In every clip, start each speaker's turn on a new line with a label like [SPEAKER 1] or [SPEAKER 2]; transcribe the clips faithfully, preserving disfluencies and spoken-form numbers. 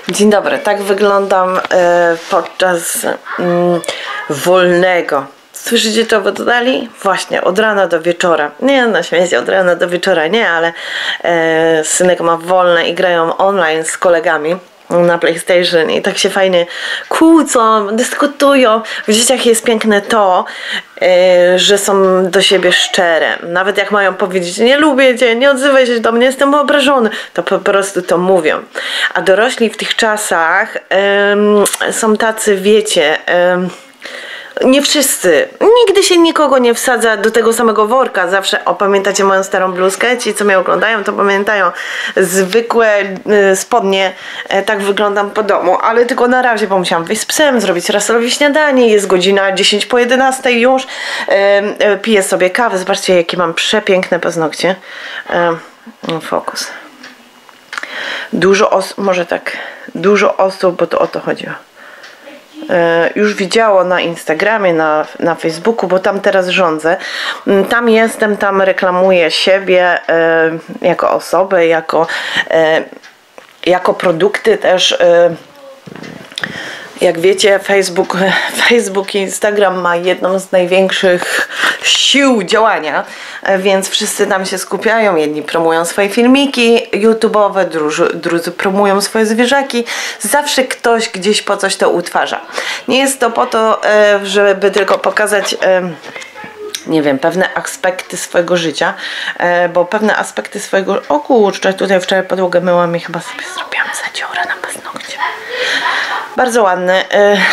[SPEAKER 1] Dzień dobry, tak wyglądam e, podczas mm, wolnego. Słyszycie to w oddali? Właśnie, od rana do wieczora. Nie, na świecie od rana do wieczora nie, ale e, synek ma wolne i grają online z kolegami na PlayStation i tak się fajnie kłócą, dyskutują. W dzieciach jest piękne to, yy, że są do siebie szczere. Nawet jak mają powiedzieć, nie lubię cię, nie odzywaj się do mnie, jestem obrażony, to po prostu to mówią. A dorośli w tych czasach yy, są tacy, wiecie, yy, nie wszyscy. Nigdy się nikogo nie wsadza do tego samego worka. Zawsze, o, pamiętacie moją starą bluzkę? Ci, co mnie oglądają, to pamiętają. Zwykłe y, spodnie, y, tak wyglądam po domu. Ale tylko na razie, bo musiałam wyjść z psem, zrobić Russellowi śniadanie. Jest godzina dziesięć po jedenastej już. Y, y, piję sobie kawę. Zobaczcie, jakie mam przepiękne paznokcie. Y, fokus. Dużo osób, może tak, dużo osób, bo to o to chodziło. Już widziało na Instagramie, na, na Facebooku, bo tam teraz rządzę. Tam jestem, tam reklamuję siebie e, jako osobę, jako, e, jako produkty też. E, jak wiecie, Facebook, Facebook i Instagram ma jedną z największych sił działania, więc wszyscy tam się skupiają. Jedni promują swoje filmiki YouTube'owe, drudzy, drudzy promują swoje zwierzaki. Zawsze ktoś gdzieś po coś to utwarza. Nie jest to po to, żeby tylko pokazać, nie wiem, pewne aspekty swojego życia, bo pewne aspekty swojego... O kurczę, tutaj wczoraj podłogę myłam i chyba sobie zrobiłam zadziorę na paznokcie. Bardzo ładny.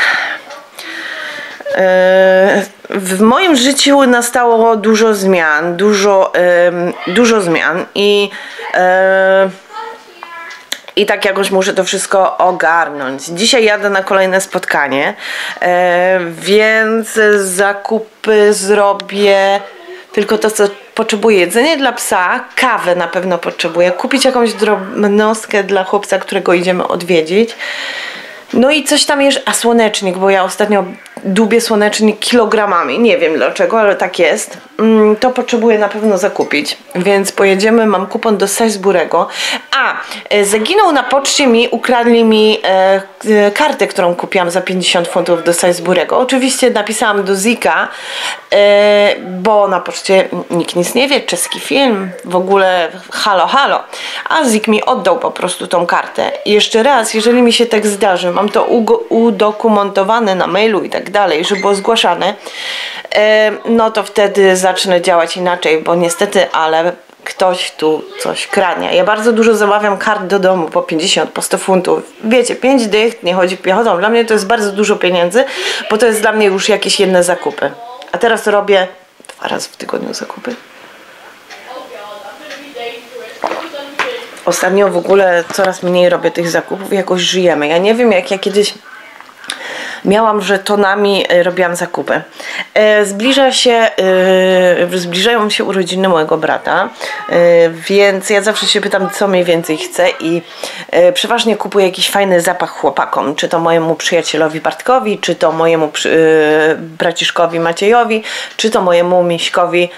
[SPEAKER 1] W moim życiu nastało dużo zmian, dużo, dużo zmian i I tak jakoś muszę to wszystko ogarnąć. Dzisiaj jadę na kolejne spotkanie, więc zakupy zrobię tylko to, co potrzebuję. Jedzenie dla psa, kawę na pewno potrzebuję, kupić jakąś drobnostkę dla chłopca, którego idziemy odwiedzić. No i coś tam jeszcze, a słonecznik, bo ja ostatnio dubię słonecznik kilogramami, nie wiem dlaczego, ale tak jest. To potrzebuję na pewno zakupić, więc pojedziemy, mam kupon do Sainsbury'ego. A, zaginął na poczcie mi, ukradli mi e, kartę, którą kupiłam za pięćdziesiąt funtów do Sainsbury'ego. Oczywiście napisałam do Zika, e, bo na poczcie nikt nic nie wie, czeski film, w ogóle halo, halo. A Zik mi oddał po prostu tą kartę. I jeszcze raz, jeżeli mi się tak zdarzy, mam to udokumentowane na mailu i tak dalej, że było zgłaszane, e, no to wtedy zacznę działać inaczej, bo niestety, ale ktoś tu coś kradnie. Ja bardzo dużo zamawiam kart do domu po pięćdziesiąt, po sto funtów. Wiecie, pięć dych, nie chodzi piechotą. Dla mnie to jest bardzo dużo pieniędzy, bo to jest dla mnie już jakieś jedne zakupy. A teraz robię dwa razy w tygodniu zakupy. Ostatnio w ogóle coraz mniej robię tych zakupów, jakoś żyjemy. Ja nie wiem, jak ja kiedyś miałam żetonami, robiłam zakupy. E, zbliża się, e, zbliżają się urodziny mojego brata, e, więc ja zawsze się pytam, co mniej więcej chcę i e, przeważnie kupuję jakiś fajny zapach chłopakom, czy to mojemu przyjacielowi Bartkowi, czy to mojemu przy, e, braciszkowi Maciejowi, czy to mojemu Miśkowi.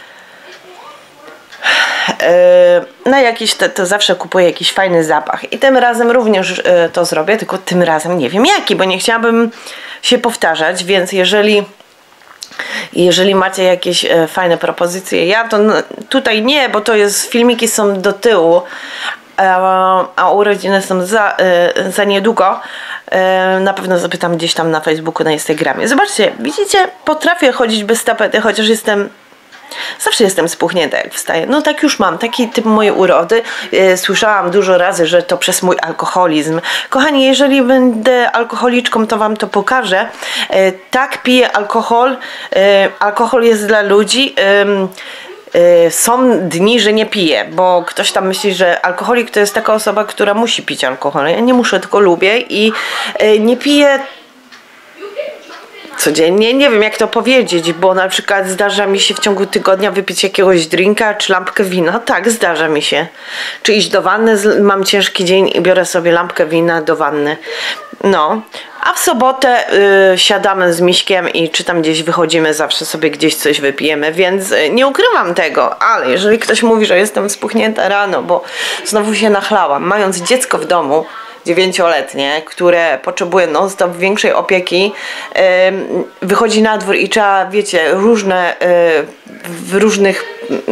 [SPEAKER 1] Na jakiś, to, to zawsze kupuję jakiś fajny zapach i tym razem również to zrobię, tylko tym razem nie wiem jaki, bo nie chciałabym się powtarzać, więc jeżeli jeżeli macie jakieś fajne propozycje, ja to tutaj nie, bo to jest, filmiki są do tyłu, a urodziny są za, za niedługo. Na pewno zapytam gdzieś tam na Facebooku, na Instagramie. Zobaczcie, widzicie, potrafię chodzić bez tapety, chociaż jestem zawsze jestem spuchnięta, jak wstaję. No tak już mam, taki typ mojej urody. E, słyszałam dużo razy, że to przez mój alkoholizm. Kochani, jeżeli będę alkoholiczką, to wam to pokażę. E, tak, piję alkohol. E, alkohol jest dla ludzi. E, e, są dni, że nie piję, bo ktoś tam myśli, że alkoholik to jest taka osoba, która musi pić alkohol. Ja nie muszę, tylko lubię i e, nie piję codziennie, nie wiem jak to powiedzieć, bo na przykład zdarza mi się w ciągu tygodnia wypić jakiegoś drinka czy lampkę wina. Tak, zdarza mi się. Czy iść do wanny, mam ciężki dzień i biorę sobie lampkę wina do wanny. No, a w sobotę y, siadamy z Miśkiem i czy tam gdzieś wychodzimy, zawsze sobie gdzieś coś wypijemy, więc y, nie ukrywam tego, ale jeżeli ktoś mówi, że jestem spuchnięta rano, bo znowu się nachlałam, mając dziecko w domu, dziewięcioletnie, które potrzebuje non-stop większej opieki, wychodzi na dwór i trzeba, wiecie, różne, w różnych...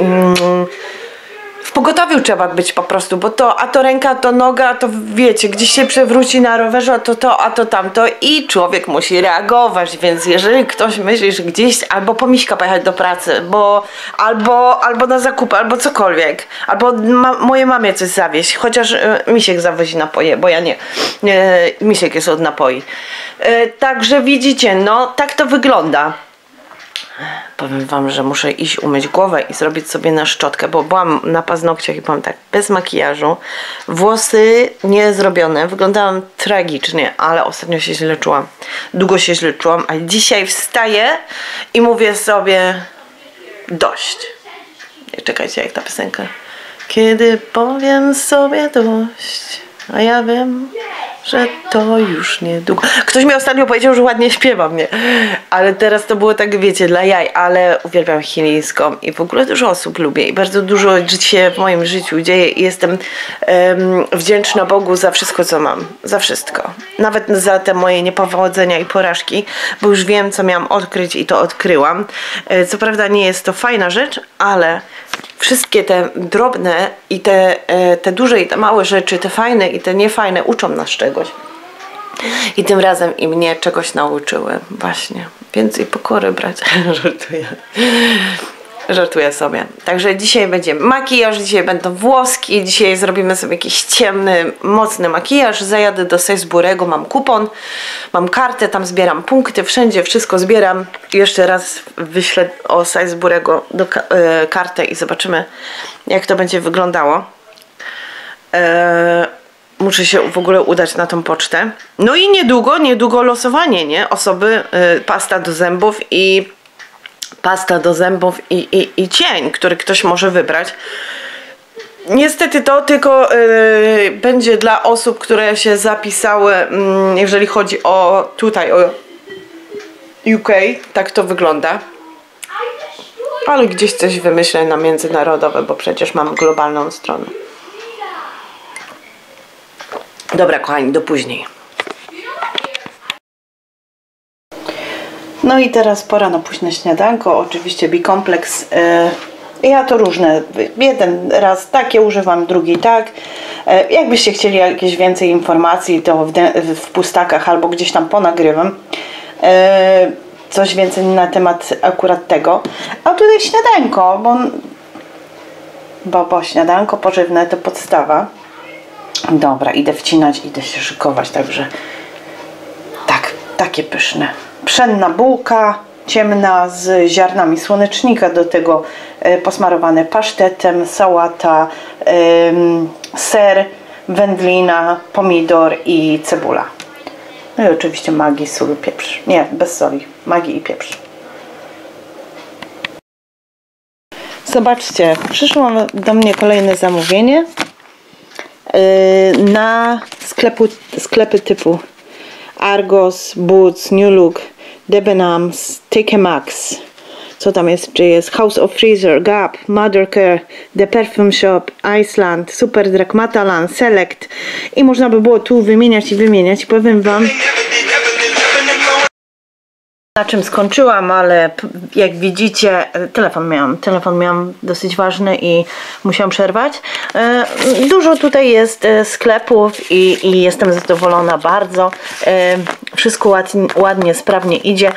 [SPEAKER 1] W pogotowiu trzeba być po prostu, bo to a to ręka, to noga, to wiecie, gdzieś się przewróci na rowerze, a to to, a to tamto i człowiek musi reagować, więc jeżeli ktoś myśli, że gdzieś albo po miśka pojechać do pracy, bo albo, albo na zakupy, albo cokolwiek, albo ma, mojej mamie coś zawieźć, chociaż y, misiek zawozi napoje, bo ja nie, y, misiek jest od napoi. Y, także widzicie, no tak to wygląda. Powiem wam, że muszę iść umyć głowę i zrobić sobie na szczotkę, bo byłam na paznokciach i byłam tak bez makijażu. Włosy nie zrobione, wyglądałam tragicznie, ale ostatnio się źle czułam. Długo się źle czułam, ale dzisiaj wstaję i mówię sobie dość. Czekajcie, jak ta piosenka. Kiedy powiem sobie dość, a ja wiem, że to już niedługo. Ktoś mi ostatnio powiedział, że ładnie śpiewam, nie? Ale teraz to było tak, wiecie, dla jaj, ale uwielbiam chińską i w ogóle dużo osób lubię i bardzo dużo się w moim życiu dzieje i jestem um, wdzięczna Bogu za wszystko, co mam. Za wszystko. Nawet za te moje niepowodzenia i porażki, bo już wiem, co miałam odkryć i to odkryłam. Co prawda nie jest to fajna rzecz, ale wszystkie te drobne i te, te duże i te małe rzeczy, te fajne i te niefajne uczą nas czegoś. I tym razem i mnie czegoś nauczyły. Właśnie. Więcej pokory brać. Żartuję. Żartuję sobie. Także dzisiaj będzie makijaż, dzisiaj będą włoski, dzisiaj zrobimy sobie jakiś ciemny, mocny makijaż. Zajadę do Sainsbury'ego, mam kupon, mam kartę, tam zbieram punkty, wszędzie wszystko zbieram. Jeszcze raz wyślę o Sainsbury'ego do e, kartę i zobaczymy, jak to będzie wyglądało. E, muszę się w ogóle udać na tą pocztę. No i niedługo, niedługo losowanie, nie? Osoby, e, pasta do zębów i pasta do zębów i, i, i cień, który ktoś może wybrać. Niestety to tylko yy, będzie dla osób, które się zapisały, yy, jeżeli chodzi o tutaj, o U K, tak to wygląda. Ale gdzieś coś wymyślę na międzynarodowe, bo przecież mam globalną stronę. Dobra, kochani, do później. No i teraz pora na późne śniadanko. Oczywiście Bicomplex. Yy, ja to różne. Jeden raz takie używam, drugi tak. Yy, jakbyście chcieli jakieś więcej informacji, to w, w pustakach albo gdzieś tam ponagrywam. Yy, coś więcej na temat akurat tego. A tutaj śniadanko, bo, bo, bo śniadanko pożywne to podstawa. Dobra, idę wcinać, idę się szykować, także tak, takie pyszne. Pszenna bułka ciemna z ziarnami słonecznika, do tego y, posmarowane pasztetem, sałata, y, ser, wędlina, pomidor i cebula. No i oczywiście Maggi, sól, pieprz. Nie, bez soli. Maggi i pieprz. Zobaczcie, przyszło do mnie kolejne zamówienie yy, na sklepu, sklepy typu Argos, Boots, New Look, Debenhams, T K Maxx. Co tam jest? Czy jest House of Freezer, Gap, Mother Care, The Perfume Shop, Iceland, Superdrug, Matalan, Select. I można by było tu wymieniać i wymieniać. Powiem wam, na czym skończyłam, ale jak widzicie, telefon miałam, telefon miałam dosyć ważny i musiałam przerwać. Dużo tutaj jest sklepów i, i jestem zadowolona bardzo. Wszystko ładnie, ładnie, sprawnie idzie.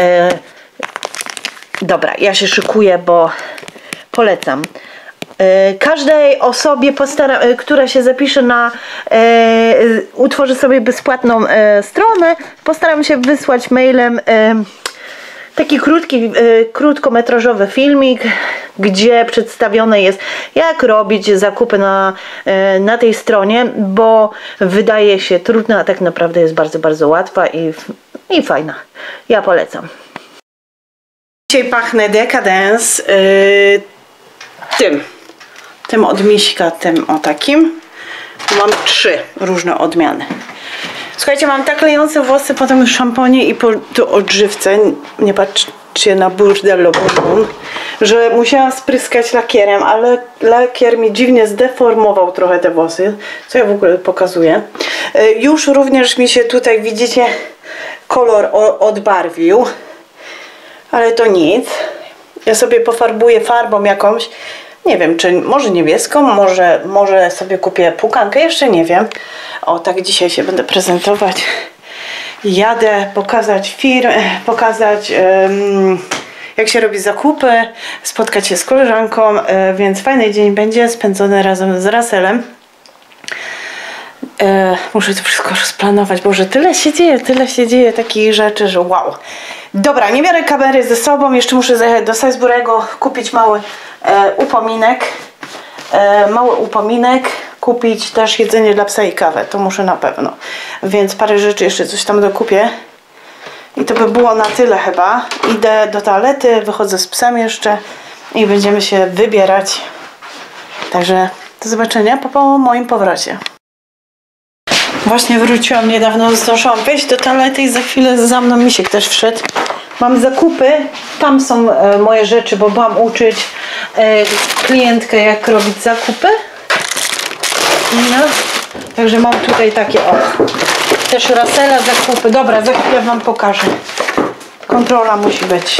[SPEAKER 1] Dobra, ja się szykuję, bo polecam. Każdej osobie, postara, która się zapisze na, e, utworzy sobie bezpłatną e, stronę, postaram się wysłać mailem e, taki krótki, e, krótkometrażowy filmik, gdzie przedstawione jest, jak robić zakupy na, e, na tej stronie, bo wydaje się trudna, a tak naprawdę jest bardzo, bardzo łatwa i, i fajna. Ja polecam. Dzisiaj pachnę Decadence e, tym. Tym od Miśka, tym o takim. Mam trzy różne odmiany. Słuchajcie, mam tak lejące włosy po tym szamponie i po tu odżywce. Nie patrzcie na burdello bonbon, że musiałam spryskać lakierem, ale lakier mi dziwnie zdeformował trochę te włosy, co ja w ogóle pokazuję. Już również mi się tutaj, widzicie, kolor odbarwił, ale to nic. Ja sobie pofarbuję farbą jakąś, nie wiem, czy może niebieską, może, może sobie kupię pukankę, jeszcze nie wiem. O, tak dzisiaj się będę prezentować. Jadę pokazać firmę, pokazać um, jak się robi zakupy, spotkać się z koleżanką, e, więc fajny dzień będzie spędzony razem z Russellem. E, muszę to wszystko rozplanować, Boże, tyle się dzieje, tyle się dzieje takich rzeczy, że wow. Dobra, nie biorę kamery ze sobą, jeszcze muszę zajechać do Salisbury'ego, kupić mały e, upominek, e, mały upominek, kupić też jedzenie dla psa i kawę, to muszę na pewno, więc parę rzeczy jeszcze coś tam dokupię i to by było na tyle chyba. Idę do toalety, wychodzę z psem jeszcze i będziemy się wybierać, także do zobaczenia po, po moim powrocie. Właśnie wróciłam niedawno, zdążyłam wejść do toalety i za chwilę za mną Misiek też wszedł. Mam zakupy, tam są e, moje rzeczy, bo byłam uczyć e, klientkę, jak robić zakupy. No, także mam tutaj takie, o, też Russella zakupy. Dobra, za chwilę wam pokażę. Kontrola musi być.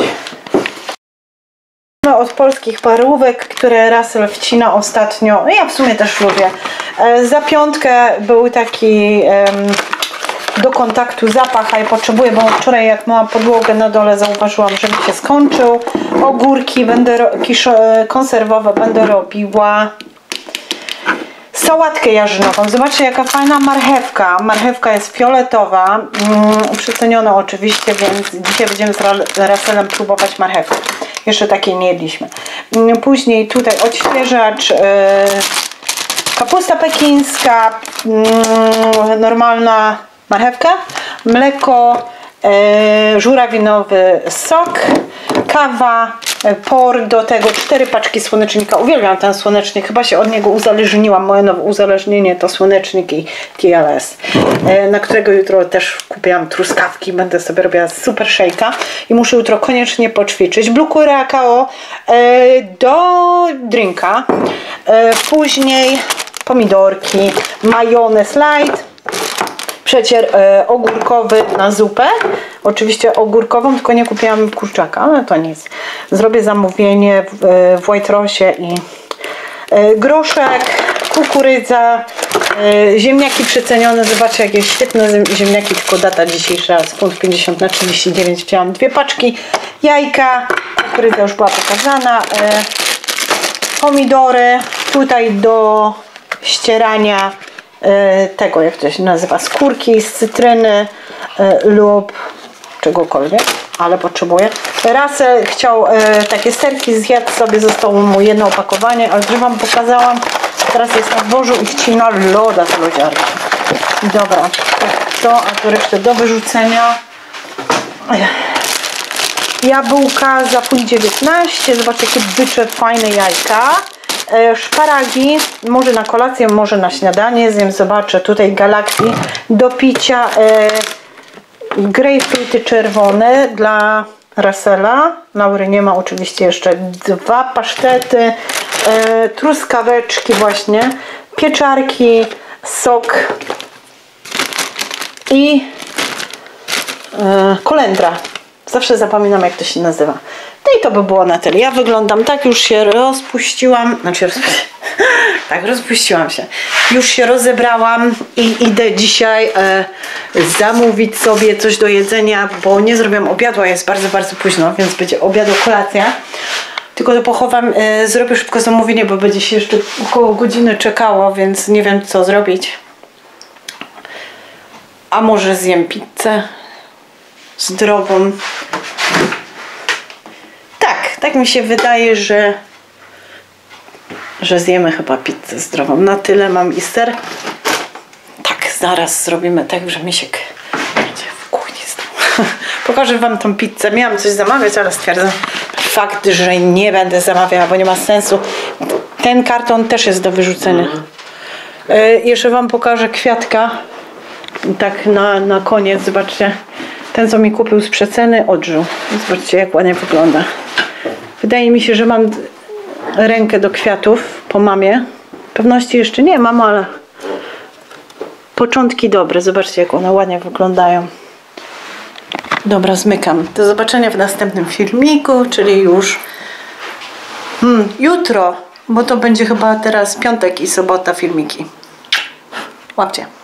[SPEAKER 1] No, od polskich parówek, które Russell wcina ostatnio, no ja w sumie też lubię. E, za piątkę był taki e, do kontaktu zapach, a ja potrzebuję, bo wczoraj jak małam podłogę na dole, zauważyłam, że mi się skończył. Ogórki będę kisze, konserwowe będę robiła. Sałatkę jarzynową. Zobaczcie, jaka fajna marchewka. Marchewka jest fioletowa, mm, przeceniona oczywiście, więc dzisiaj będziemy z Russellem próbować marchewkę. Jeszcze takiej nie jedliśmy. Później tutaj odświeżacz, yy, kapusta pekińska, yy, normalna marchewka, mleko, yy, żurawinowy sok, kawa, por, do tego cztery paczki słonecznika. Uwielbiam ten słonecznik, chyba się od niego uzależniłam. Moje nowe uzależnienie to słonecznik i T L S, na którego jutro też kupiłam truskawki. Będę sobie robiła super shake'a i muszę jutro koniecznie poćwiczyć. Blue Curacao do drinka, później pomidorki, majonez light, przecier e, ogórkowy na zupę. Oczywiście ogórkową, tylko nie kupiłam kurczaka, ale to nic. Zrobię zamówienie w, e, w Waitrosie i e, groszek, kukurydza, e, ziemniaki przecenione. Zobaczcie, jakie świetne ziemniaki, tylko data dzisiejsza z funt pięćdziesiąt na trzydzieści dziewięć. Wzięłam dwie paczki, jajka, kukurydza już była pokazana, e, pomidory, tutaj do ścierania tego, jak to się nazywa, skórki z cytryny lub czegokolwiek, ale potrzebuję. Russell chciał takie serki zjadł sobie, zostało mu jedno opakowanie, ale już wam pokazałam. Teraz jest na dworzu i wcina loda z lodziarki. Dobra, to, a to resztę do wyrzucenia. Jabłka za funt dziewiętnaście. Zobaczcie, jakie bycze fajne jajka. Szparagi, może na kolację, może na śniadanie, zjem, zobaczę, tutaj Galaxy do picia, e, grejpfruty czerwone dla Russella, Laury nie ma, oczywiście jeszcze dwa pasztety, e, truskaweczki właśnie, pieczarki, sok i e, kolendra. Zawsze zapominam, jak to się nazywa. No i to by było na tyle. Ja wyglądam tak, już się rozpuściłam. Znaczy, rozpuściłam. tak, rozpuściłam się. Już się rozebrałam i idę dzisiaj e, zamówić sobie coś do jedzenia, bo nie zrobiłam obiadu, a jest bardzo, bardzo późno, więc będzie obiadu, kolacja. Tylko to pochowam, e, zrobię szybko zamówienie, bo będzie się jeszcze około godziny czekało, więc nie wiem, co zrobić. A może zjem pizzę zdrową. Tak, tak mi się wydaje, że że zjemy chyba pizzę zdrową. Na tyle mam i ser. Tak, zaraz zrobimy tak, że Misiek będzie w kuchni stał. Pokażę wam tą pizzę. Miałam coś zamawiać, ale stwierdzam fakt, że nie będę zamawiała, bo nie ma sensu. Ten karton też jest do wyrzucenia. Yy, jeszcze wam pokażę kwiatka. Tak na, na koniec, zobaczcie. Ten, co mi kupił z przeceny, odżył. Zobaczcie, jak ładnie wygląda. Wydaje
[SPEAKER 2] wydaje mi się, że mam rękę do kwiatów po mamie. Pewności jeszcze nie mam, ale początki dobre. Zobaczcie, jak one ładnie wyglądają. Dobra, zmykam. Do zobaczenia w następnym filmiku, czyli już hmm, jutro, bo to będzie chyba teraz piątek i sobota filmiki. Łapcie.